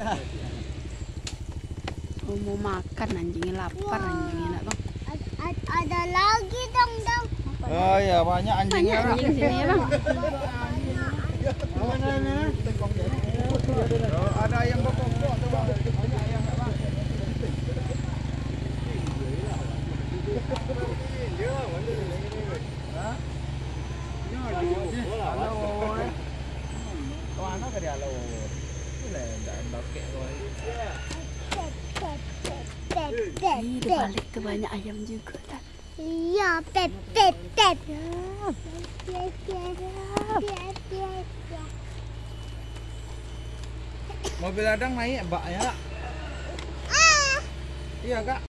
Oh, mau makan anjingnya, lapar anjingnya nak bang. Ada lagi dong. Oh ya banyak anjingnya. Banyak anjing sini ya bang. Ada ayam berkokok tuh bang. Banyak ayam bang. Mana ke dia lo? Ini dah bakek rồi. Ih, di balik tuh banyak ayam juga kan. Iya, pet. Mobil ladang naik mbak ya. Iya kak.